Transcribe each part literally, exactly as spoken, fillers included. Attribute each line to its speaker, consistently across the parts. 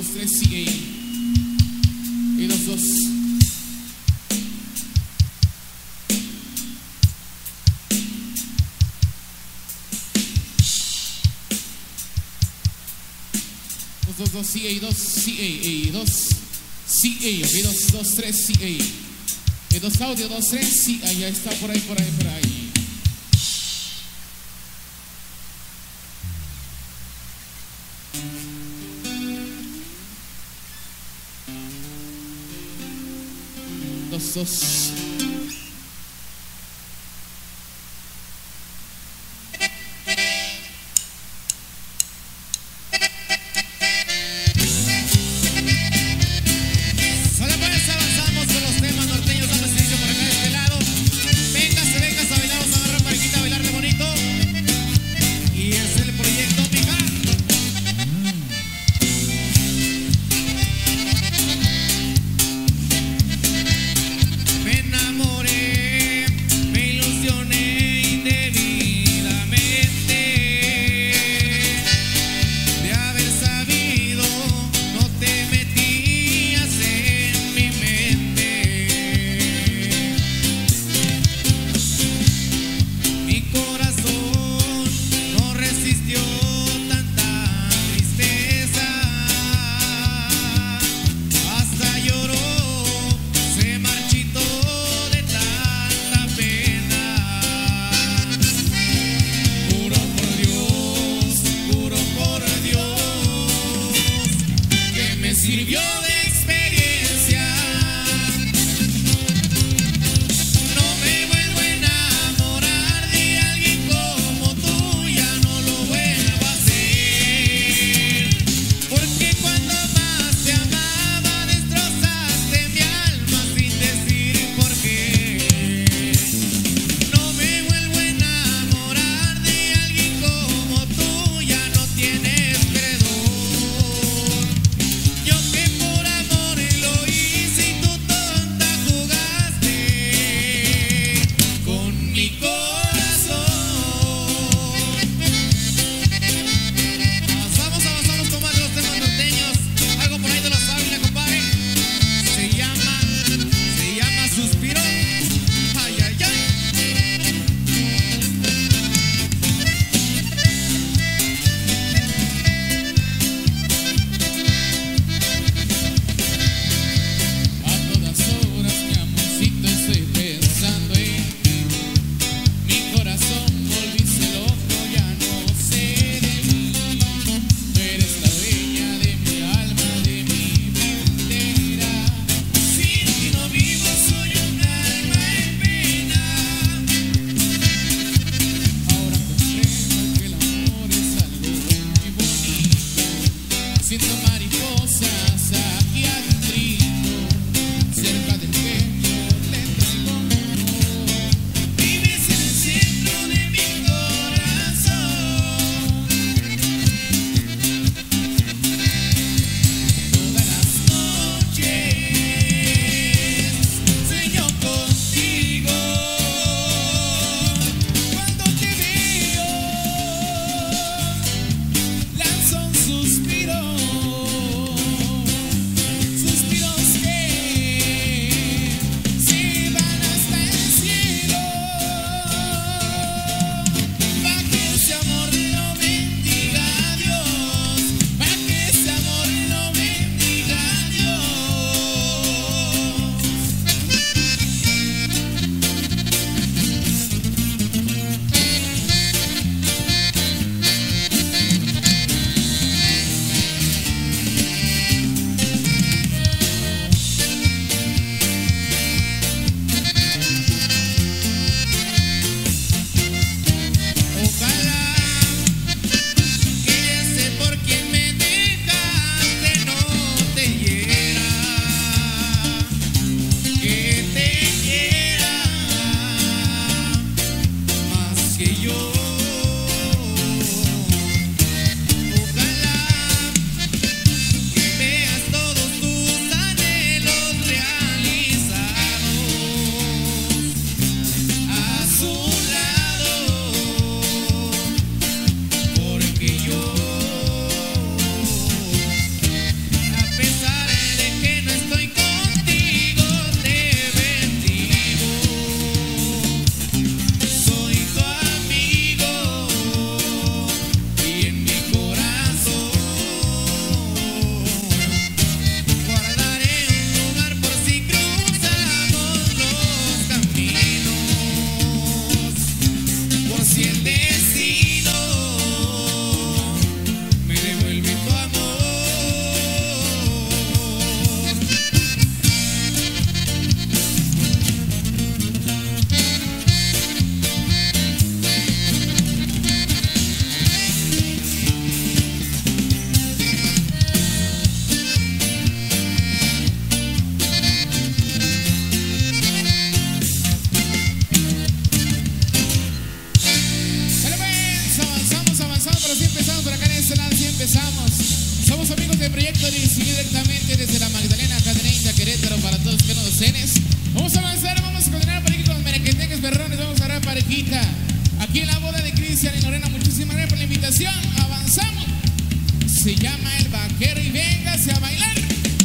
Speaker 1: dos, tres, sí, y dos, dos. Dos, dos, dos, sí, y dos, sí, y dos, sí, y dos, dos, tres, sí, y dos audio, dos, tres, sí, ahí está, por ahí, por ahí, por ahí. Dos, dos. Sirvió de experiencia. No me vuelvo a enamorar de alguien como tú, ya no lo vuelvo a hacer. Porque cuando más te amaba destrozaste mi alma sin decir por qué. No me vuelvo a enamorar de alguien como tú, ya no tienes perdón. Siento mariposas aquí adentro, cerca del pecho lento y como vives en el centro de mi corazón. Todas las noches sueño contigo. Cuando te veo lanzo un suspiro. cenes. Vamos a avanzar, vamos a continuar por aquí con los merequeteques perrones. Vamos a dar parejita aquí en la boda de Cristian y Lorena. Muchísimas gracias por la invitación. Avanzamos. Se llama El Vaquero y véngase a bailar.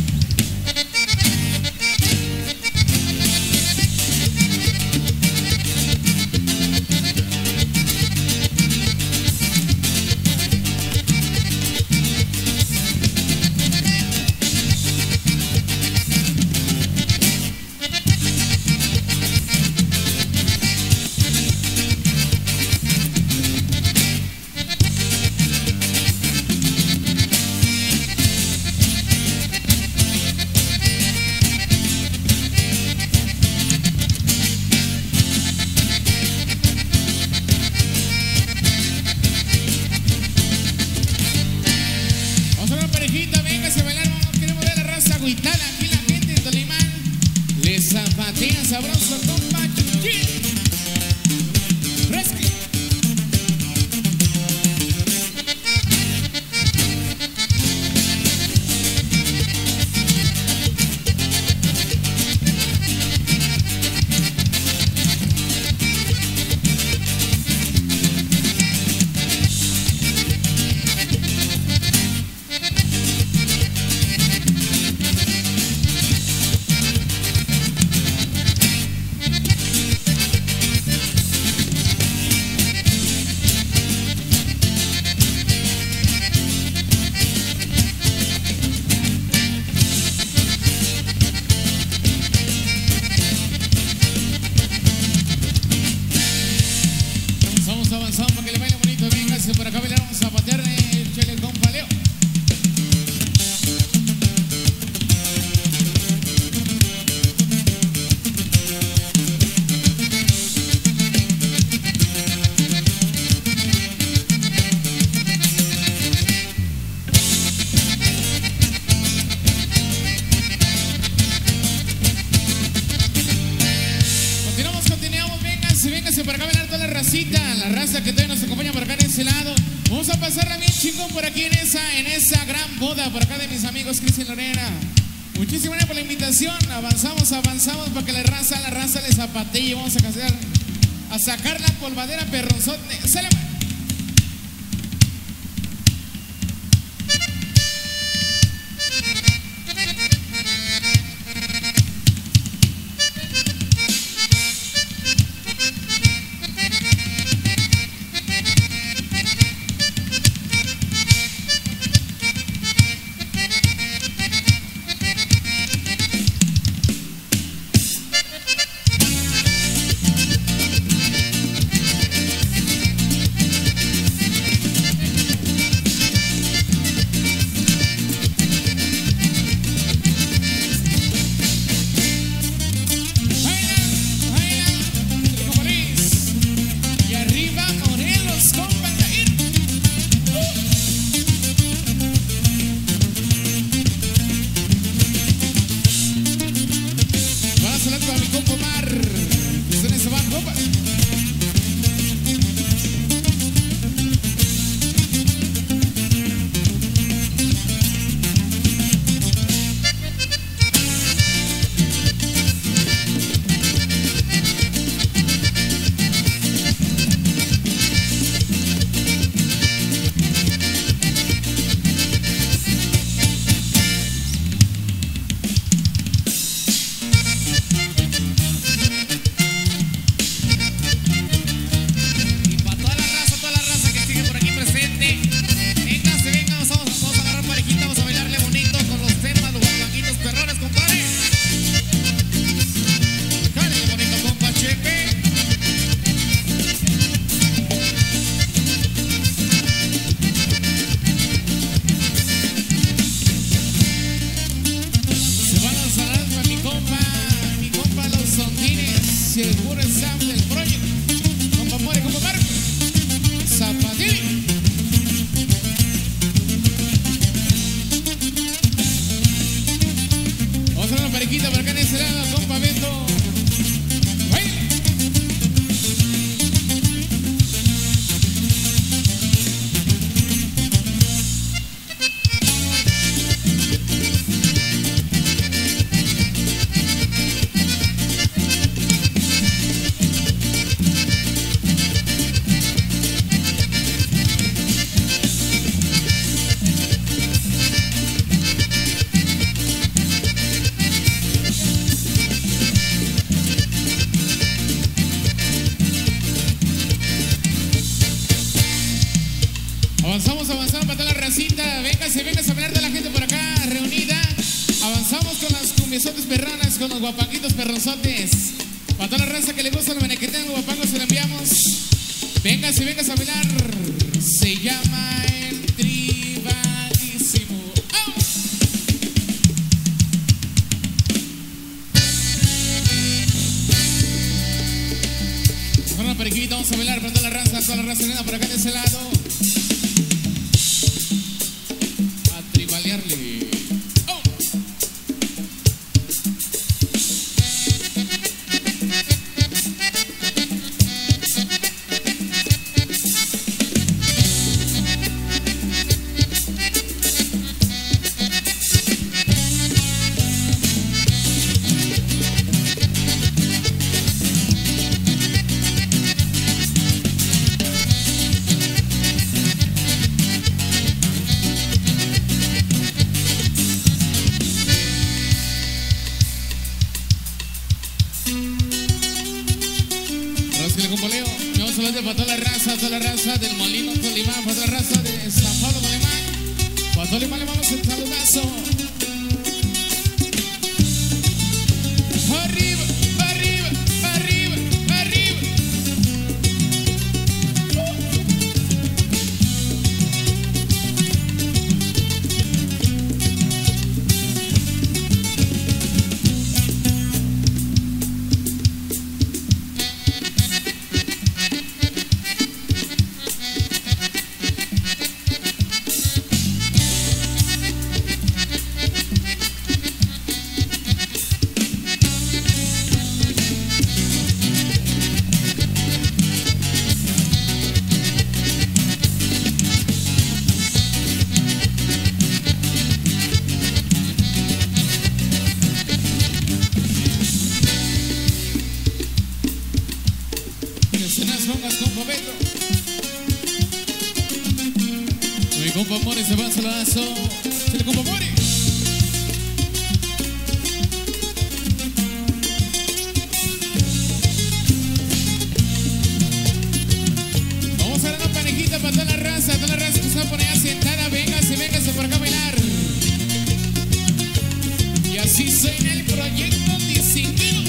Speaker 1: Zapatea sabroso con Pachuchi. Fresco. Avanzamos para que le baile bonito, véngase por acá, bailar, vamos a patear el chile con paleo. Continuamos, continuamos, véngase, véngase por acá, bailar toda la racita. La raza que todavía nos acompaña por acá en ese lado. Vamos a pasarla bien chingón por aquí en esa, en esa gran boda por acá de mis amigos Cristian y Lorena. Muchísimas gracias por la invitación. Avanzamos, avanzamos para que la raza, la raza le zapatee y vamos a hacer, a sacar la polvadera perronzote. ¡Sale! Seguro el Sam del Project. Con Papore, con Papar. Zapatini. Vamos a ver una parejita por acá en ese lado, compa Beto. raza, véngase, véngase a bailar de la gente por acá reunida. Avanzamos con las cumbiesotes perranas, con los guapanguitos perronzotes. Para toda la raza que le gusta los benequetenos guapangos se lo enviamos. Véngase, véngase a bailar. Se llama el tribadísimo. ¡Oh! Con una periquita vamos a bailar para toda la raza, toda la raza nena por acá de ese lado. A tribalearle. Para toda la raza, toda la raza del Molino Tolimán, para toda la raza de San Pablo Tolimán, para Tolimán le vamos un saludazo. Arriba, arriba, arriba, arriba. Mi compa Mori se va a saludazo. Se le compa Mori. Vamos a dar una panejita para toda la raza, toda la raza que se va a poner sentada. Véngase, véngase por acá a bailar. Y así suena el proyecto distinguido.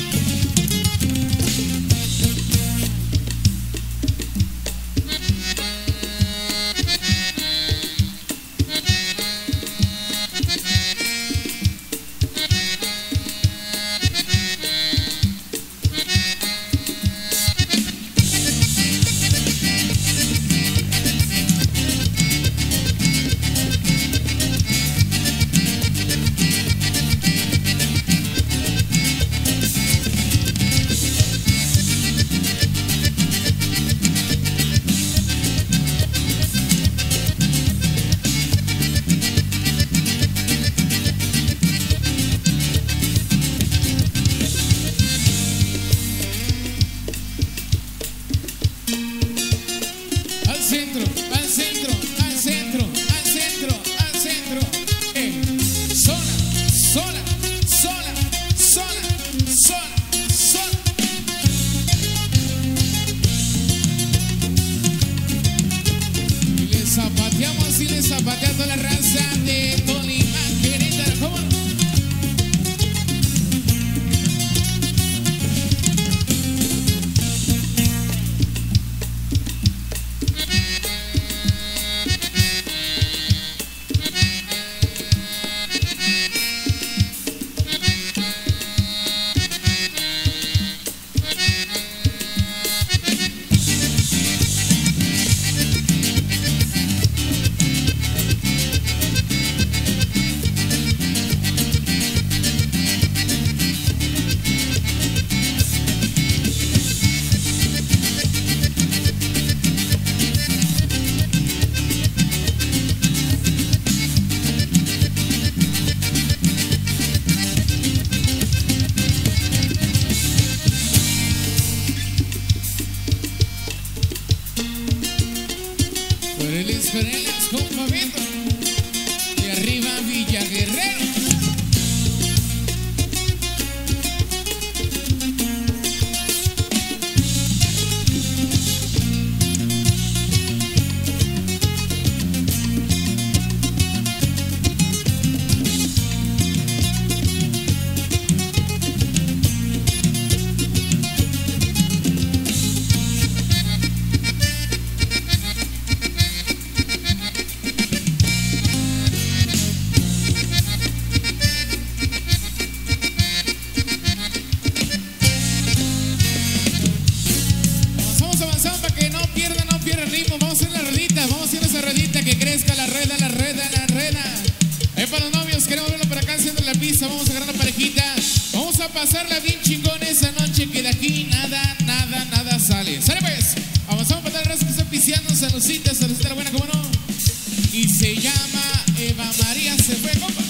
Speaker 1: crezca la rueda, la rueda, la rueda. Ahí para los novios, queremos verlo por acá haciendo la pista. Vamos a agarrar la parejita. Vamos a pasarla bien chingón esa noche, que de aquí nada, nada, nada sale. Sale pues, avanzamos para el raza que está pisteando. Saludcita, saludcita la buena, cómo no. Y se llama Eva María se fue, compa.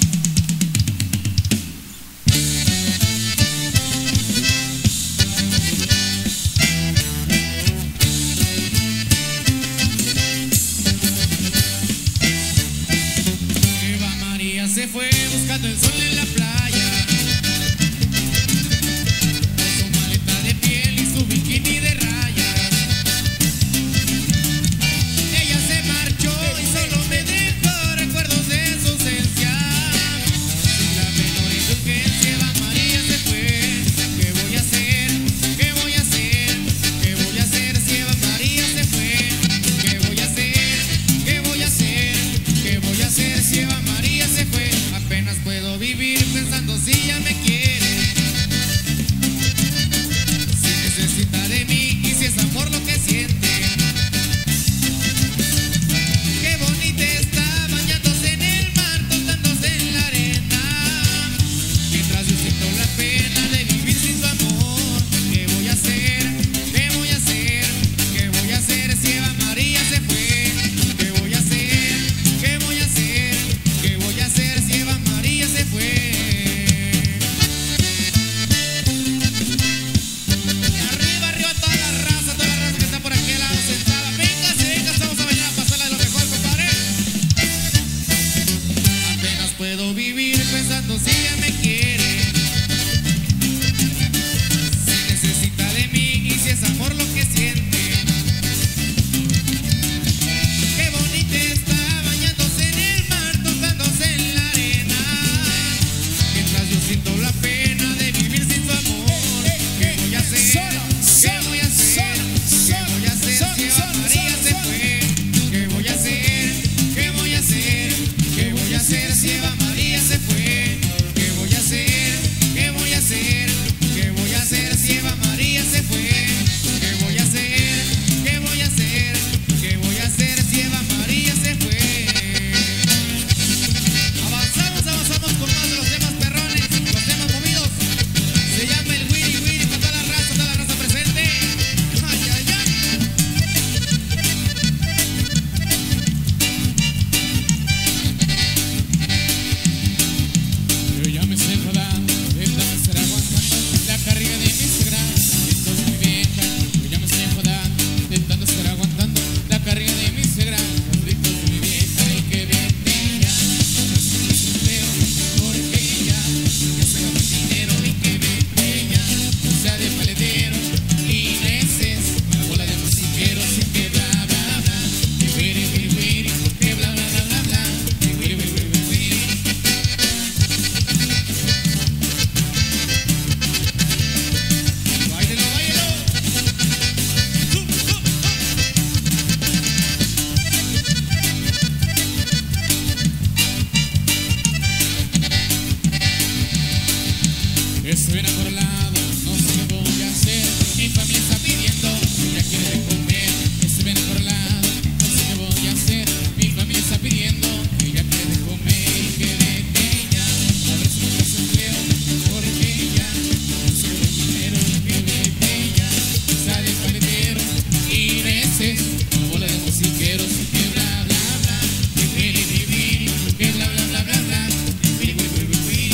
Speaker 2: Eva María se fue buscando el sol en la playa, con su maleta de piel y su bikini de rayas. Ella se marchó y solo me dejó recuerdos de su ausencia. Sin la menor indulgencia, Eva María se fue. ¿Qué voy a hacer? ¿Qué voy a hacer? ¿Qué voy a hacer si Eva María se fue? ¿Qué voy a hacer? ¿Qué voy a hacer? ¿Qué voy a hacer si Eva María se fue? Apenas puedo vivir pensando si ella me quiere, si necesita de mí y si es amor lo que siente. Qué bonita está bañándose en el mar, tostándose en la arena, mientras yo siento la pena de vivir sin su amor. ¿Qué voy a hacer? ¿Qué voy a hacer? ¿Qué voy a hacer si Eva María se fue? ¿Qué voy a hacer? ¿Qué voy a hacer? ¿Qué voy a hacer si Eva María se fue? Y arriba, arriba toda la raza, toda la raza que está por aquel lado sentada. Véngase, véngase, vamos a bailar, a pasarla de lo mejor, compadre. Apenas puedo vivir pensando si ella me quiere, si necesita de mí y si es amor lo que siente. Qué bonita está bañándose en el mar, tostándose en la arena, mientras yo siento la pena de vivir sin su amor. ¿Qué voy a hacer? ¿Qué voy a hacer? ¿Qué voy a hacer si Eva María se fue? ¿Qué voy a hacer? ¿Qué voy a hacer? ¿Qué voy a hacer si Eva María se fue? ¿Qué voy a hacer? ¿Qué voy a hacer? ¿Qué voy a hacer si Eva María se fue? ¿Qué voy a hacer? ¿Qué voy a hacer? ¿Qué voy a hacer si Eva María se fue? Avanzamos, avanzamos con más de los temas perrones, los temas movidos. Se llama el Wiri Wiri para toda la raza, toda la raza presente. Ay, ay, ay.
Speaker 1: Yo ya me estoy rodando, de tanto estar aguantando la carrera de mi suegra. Esto es muy vieja. Yo ya me estoy rodando, de tanto estar aguantando la carrera de mi suegra. Esto es muy vieja y que vete ya. No es un desempleo porque ella ya se gana dinero y que vete ya. O sea de paletero y neces, una bola de musiqueros y que bla bla bla. Que wiri wiri wiri, que bla bla bla bla bla. Que wiri wiri wiri wiri.
Speaker 2: Báilelo, báilelo. Uh, uh, uh.
Speaker 1: Estoy enamorado, no sé qué voy a hacer. Mi familia está pidiendo, ella quiere comer. Estoy enamorado, no sé qué voy a hacer. Mi familia está pidiendo, ella quiere comer. Y que vete ya, a ver si me das empleo, porque ella no se ve dinero. Y que vete ya, está de paletero y neces, una bola de musiqueros y que bla bla bla. Que wiri wiri wiri, que bla bla bla bla bla. Que wiri wiri wiri wiri.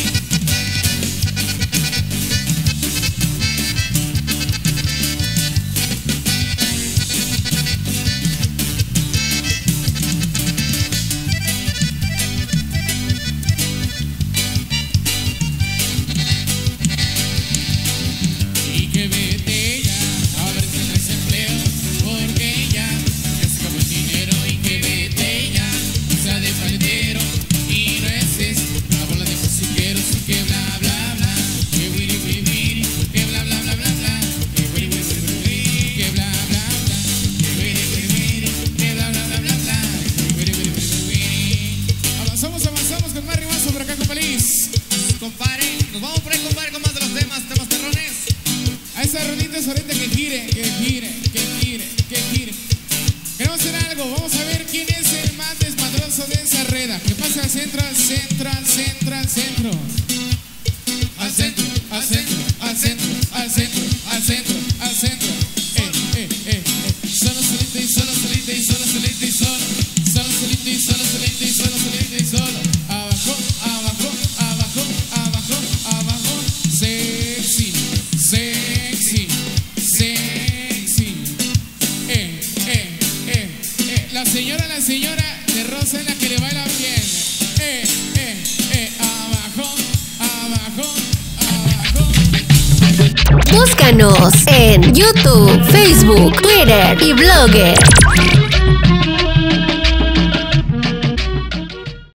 Speaker 1: Y que vete ya, a ver si no es empleo, porque ya, ya se acabó el dinero. Y que vete ya, sea de paletero y nueces, una bola de musiqueros y que bla bla bla. Que wiri wiri wiri, que bla bla bla bla bla. Que wiri wiri wiri wiri, que bla bla bla. Que wiri wiri wiri, que bla bla bla bla bla. Que wiri wiri wiri wiri. Avanzamos, avanzamos con más rimazo por acá con Feliz.
Speaker 2: Compadre, nos vamos por ahí, compadre, con más de los temas, temas perrones.
Speaker 1: A esa rolita es ahorita que gire, que gire, que gire, que gire. Queremos hacer algo, vamos a ver quién es el más desmadroso.
Speaker 2: al centro, al centro, al centro, al centro. Al centro, al centro, al centro, al centro, al centro, al centro. Eh, eh, eh, eh. Solo solito y solo solito y solo solito y solo. Solo solito y solo solito y solo solito y solo. Abajo, abajo, abajo, abajo, abajo. Sexy, sexy, sexy. Eh, eh, eh, eh. La señora, la señora de rosa es la que le baila bien. Eh, eh, eh. Abajo, abajo, abajo.
Speaker 3: Búscanos en YouTube, Facebook, Twitter y Blogger.